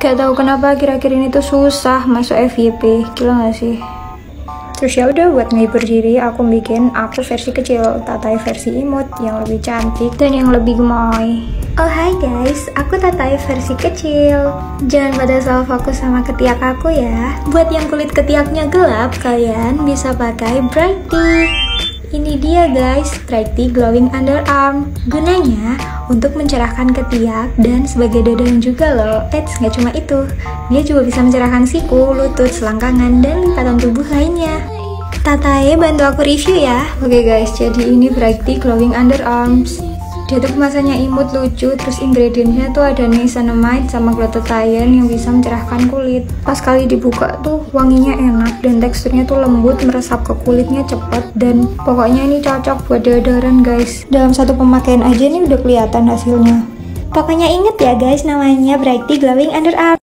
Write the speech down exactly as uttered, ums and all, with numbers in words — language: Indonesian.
Gak tahu kenapa akhir-akhir ini tuh susah masuk F Y P, gila gak sih? Terus ya udah, buat ngehibur diri aku bikin aku versi kecil, Tatai versi imut yang lebih cantik dan yang lebih gemoy. Oh hai guys, aku Tatai versi kecil. Jangan pada salah fokus sama ketiak aku ya. Buat yang kulit ketiaknya gelap, kalian bisa pakai Brighty. Ini dia guys, Brighty Glowing Underarm. Gunanya untuk mencerahkan ketiak dan sebagai deodoran juga loh. Eits, nggak cuma itu, dia juga bisa mencerahkan siku, lutut, selangkangan, dan lipatan tubuh lainnya. Tatai bantu aku review ya. Oke guys, jadi ini Brighty Glowing Underarms. Dia tuh kemasannya imut, lucu, terus ingredientnya tuh ada niacinamide sama glutathione yang bisa mencerahkan kulit. Pas kali dibuka tuh wanginya enak dan teksturnya tuh lembut, meresap ke kulitnya cepet, dan pokoknya ini cocok buat deodoran guys. Dalam satu pemakaian aja nih udah kelihatan hasilnya. Pokoknya inget ya guys, namanya Brighty Glowing Underarm.